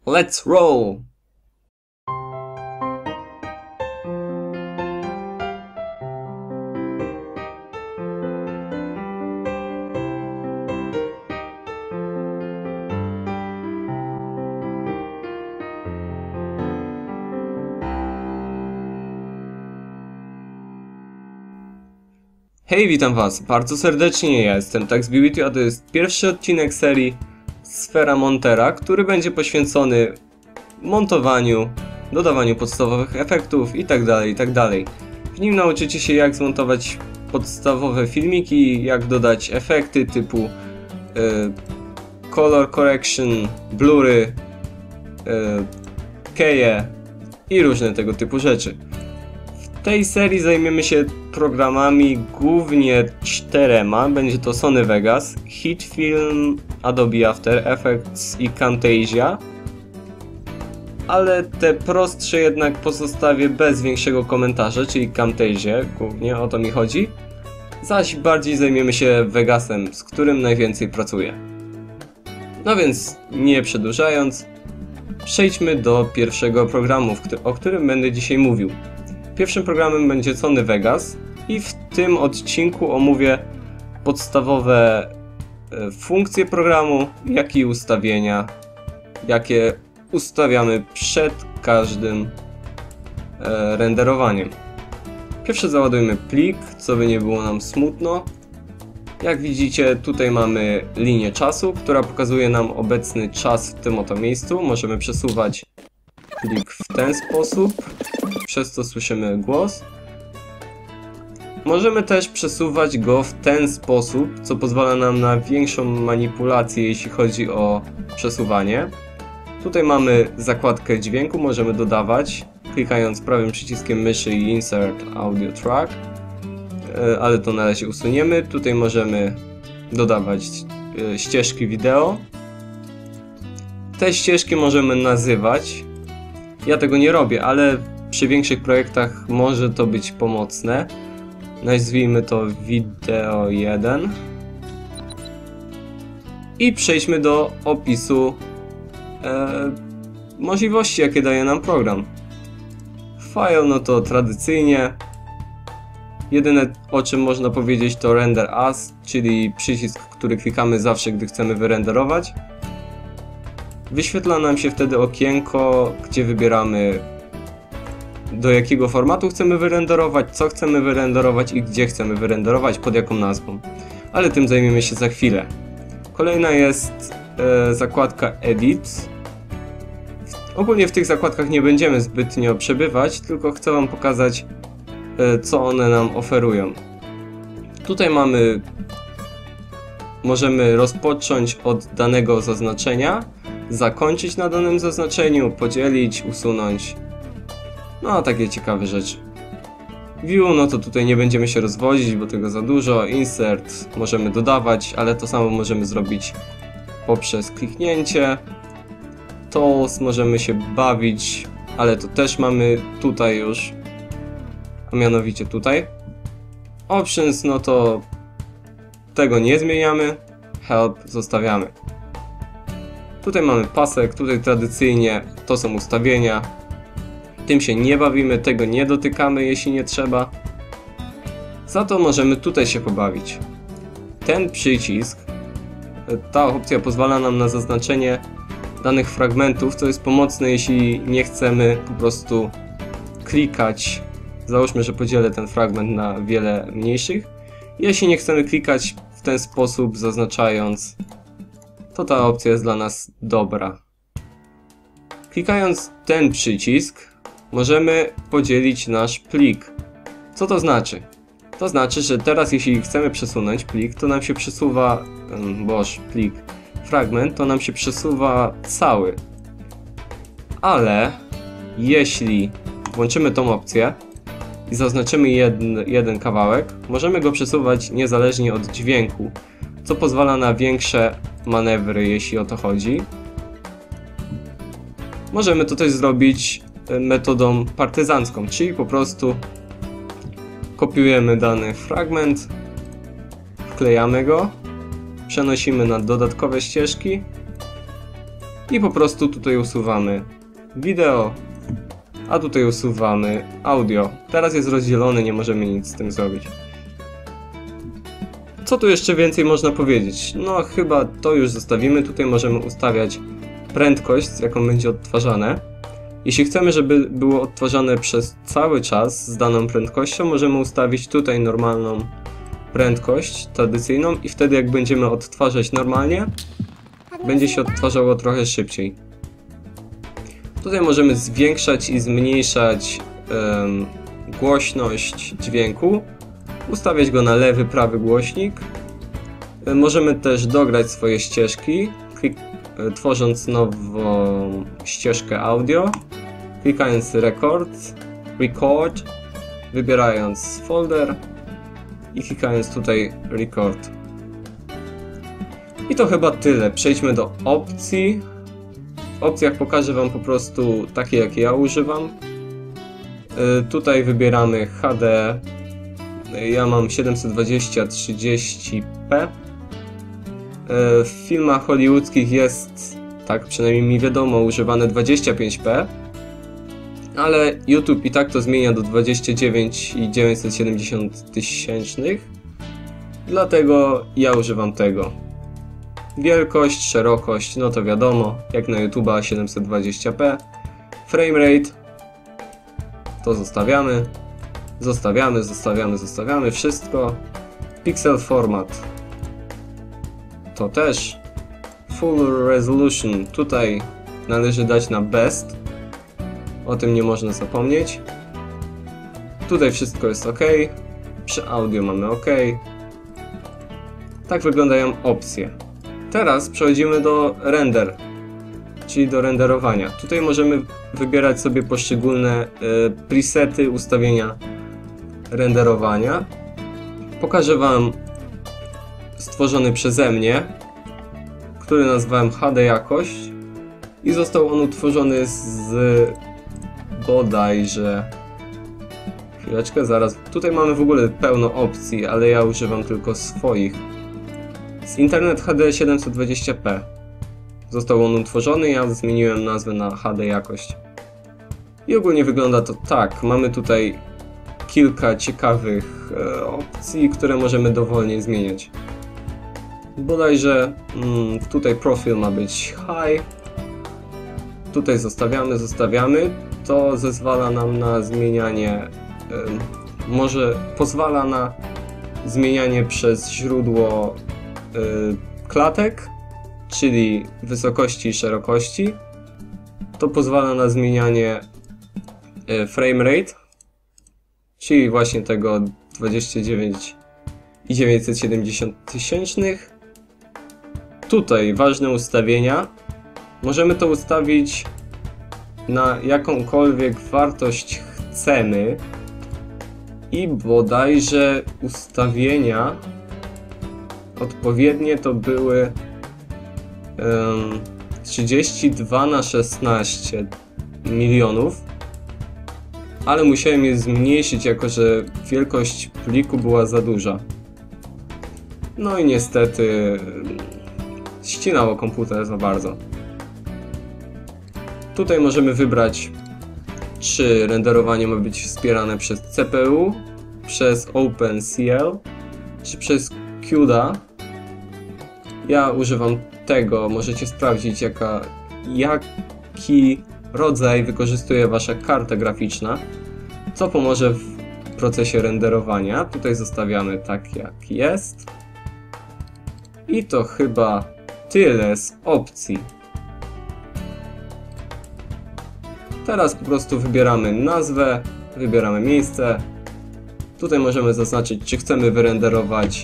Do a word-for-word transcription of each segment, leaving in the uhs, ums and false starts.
Let's roll! Hej, witam was bardzo serdecznie, ja jestem TaxBeauty, a to jest pierwszy odcinek serii Sfera Montera, który będzie poświęcony montowaniu, dodawaniu podstawowych efektów itd., itd. W nim nauczycie się, jak zmontować podstawowe filmiki, jak dodać efekty typu y, color correction, blury, y, keje i różne tego typu rzeczy. W tej serii zajmiemy się programami głównie czterema. Będzie to Sony Vegas, HitFilm, Adobe After Effects i Camtasia. Ale te prostsze jednak pozostawię bez większego komentarza, czyli Camtasia, głównie o to mi chodzi. Zaś bardziej zajmiemy się Vegasem, z którym najwięcej pracuję. No więc, nie przedłużając, przejdźmy do pierwszego programu, o którym będę dzisiaj mówił. Pierwszym programem będzie Sony Vegas i w tym odcinku omówię podstawowe funkcje programu, jak i ustawienia, jakie ustawiamy przed każdym renderowaniem. Pierwsze załadujmy plik, co by nie było nam smutno. Jak widzicie, tutaj mamy linię czasu, która pokazuje nam obecny czas w tym oto miejscu. Możemy przesuwać plik w ten sposób, przez co słyszymy głos. Możemy też przesuwać go w ten sposób, co pozwala nam na większą manipulację, jeśli chodzi o przesuwanie. Tutaj mamy zakładkę dźwięku, możemy dodawać, klikając prawym przyciskiem myszy i Insert Audio Track, ale to na razie usuniemy. Tutaj możemy dodawać ścieżki wideo. Te ścieżki możemy nazywać. Ja tego nie robię, ale przy większych projektach może to być pomocne. Nazwijmy to wideo jeden. I przejdźmy do opisu e, możliwości, jakie daje nam program. File, no to tradycyjnie. Jedyne, o czym można powiedzieć, to Render As, czyli przycisk, który klikamy zawsze, gdy chcemy wyrenderować. Wyświetla nam się wtedy okienko, gdzie wybieramy, do jakiego formatu chcemy wyrenderować, co chcemy wyrenderować i gdzie chcemy wyrenderować, pod jaką nazwą. Ale tym zajmiemy się za chwilę. Kolejna jest e, zakładka Edit. Ogólnie w tych zakładkach nie będziemy zbytnio przebywać, tylko chcę wam pokazać, e, co one nam oferują. Tutaj mamy, możemy rozpocząć od danego zaznaczenia, zakończyć na danym zaznaczeniu, podzielić, usunąć. No, takie ciekawe rzeczy. View, no to tutaj nie będziemy się rozwodzić, bo tego za dużo. Insert możemy dodawać, ale to samo możemy zrobić poprzez kliknięcie. Tools możemy się bawić, ale to też mamy tutaj już, a mianowicie tutaj. Options, no to tego nie zmieniamy. Help zostawiamy. Tutaj mamy pasek, tutaj tradycyjnie to są ustawienia. Tym się nie bawimy, tego nie dotykamy, jeśli nie trzeba. Za to możemy tutaj się pobawić. Ten przycisk, ta opcja pozwala nam na zaznaczenie danych fragmentów, co jest pomocne, jeśli nie chcemy po prostu klikać. Załóżmy, że podzielę ten fragment na wiele mniejszych. Jeśli nie chcemy klikać w ten sposób, zaznaczając, to ta opcja jest dla nas dobra. Klikając ten przycisk, możemy podzielić nasz plik. Co to znaczy? To znaczy, że teraz jeśli chcemy przesunąć plik, to nam się przesuwa, boż, plik, fragment, to nam się przesuwa cały. Ale jeśli włączymy tą opcję i zaznaczymy jeden, jeden kawałek, możemy go przesuwać niezależnie od dźwięku, co pozwala na większe manewry, jeśli o to chodzi. Możemy to też zrobić metodą partyzancką, czyli po prostu kopiujemy dany fragment, wklejamy go, przenosimy na dodatkowe ścieżki i po prostu tutaj usuwamy wideo, a tutaj usuwamy audio. Teraz jest rozdzielony, nie możemy nic z tym zrobić. Co tu jeszcze więcej można powiedzieć? No chyba to już zostawimy. Tutaj możemy ustawiać prędkość, z jaką będzie odtwarzane. Jeśli chcemy, żeby było odtwarzane przez cały czas z daną prędkością, możemy ustawić tutaj normalną prędkość tradycyjną i wtedy jak będziemy odtwarzać normalnie, będzie się odtwarzało trochę szybciej. Tutaj możemy zwiększać i zmniejszać um, głośność dźwięku, ustawiać go na lewy, prawy głośnik. Możemy też dograć swoje ścieżki, klik, tworząc nową ścieżkę audio, klikając record, record, wybierając folder i klikając tutaj record. I to chyba tyle. Przejdźmy do opcji. W opcjach pokażę Wam po prostu takie, jakie ja używam. Yy, tutaj wybieramy H D. Ja mam siedemset dwadzieścia trzydzieści p. W filmach hollywoodzkich jest, tak przynajmniej mi wiadomo, używane dwadzieścia pięć p, ale YouTube i tak to zmienia do dwadzieścia dziewięć i dziewięćset siedemdziesiąt tysięcznych, dlatego ja używam tego. Wielkość, szerokość, no to wiadomo, jak na YouTube'a siedemset dwadzieścia p. Framerate to zostawiamy, zostawiamy, zostawiamy, zostawiamy, wszystko. Pixel format to też. Full resolution tutaj należy dać na best, o tym nie można zapomnieć. Tutaj wszystko jest ok, przy audio mamy ok. Tak wyglądają opcje. Teraz przechodzimy do render, czyli do renderowania. Tutaj możemy wybierać sobie poszczególne y, presety ustawienia renderowania. Pokażę Wam stworzony przeze mnie, który nazwałem H D jakość i został on utworzony z bodajże... Chwileczkę, zaraz. Tutaj mamy w ogóle pełno opcji, ale ja używam tylko swoich. Z Internet H D siedemset dwadzieścia p. Został on utworzony, ja zmieniłem nazwę na H D jakość. I ogólnie wygląda to tak. Mamy tutaj kilka ciekawych e, opcji, które możemy dowolnie zmieniać. Bodajże mm, tutaj profil ma być high. Tutaj zostawiamy, zostawiamy. To zezwala nam na zmienianie, y, może pozwala na zmienianie przez źródło y, klatek, czyli wysokości i szerokości. To pozwala na zmienianie y, frame rate, czyli właśnie tego dwadzieścia dziewięć i dziewięćset siedemdziesiąt tysięcznych. Tutaj ważne ustawienia. Możemy to ustawić na jakąkolwiek wartość chcemy i bodajże ustawienia odpowiednie to były um, trzydzieści dwa na szesnaście milionów, ale musiałem je zmniejszyć, jako że wielkość pliku była za duża. No i niestety ścinało komputer za bardzo. Tutaj możemy wybrać, czy renderowanie ma być wspierane przez C P U, przez OpenCL, czy przez CUDA. Ja używam tego, możecie sprawdzić jaka, jaki rodzaj wykorzystuje Wasza karta graficzna, co pomoże w procesie renderowania. Tutaj zostawiamy tak jak jest. I to chyba tyle z opcji. Teraz po prostu wybieramy nazwę, wybieramy miejsce. Tutaj możemy zaznaczyć, czy chcemy wyrenderować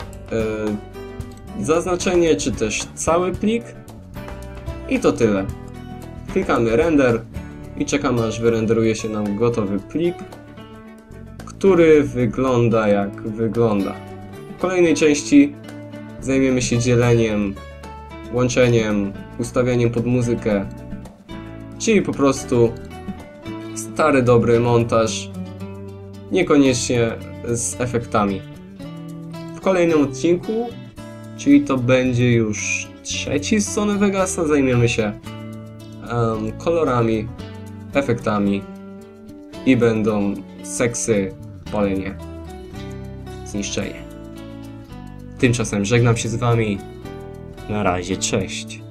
yy, zaznaczenie, czy też cały plik. I to tyle. Klikamy render i czekamy, aż wyrenderuje się nam gotowy plik, który wygląda jak wygląda. W kolejnej części zajmiemy się dzieleniem, łączeniem, ustawianiem pod muzykę, czyli po prostu stary, dobry montaż, niekoniecznie z efektami. W kolejnym odcinku, czyli to będzie już trzeci z Sony Vegasa, zajmiemy się em, kolorami, efektami i będą seksy, palenie, zniszczenie. Tymczasem żegnam się z wami. Na razie, cześć.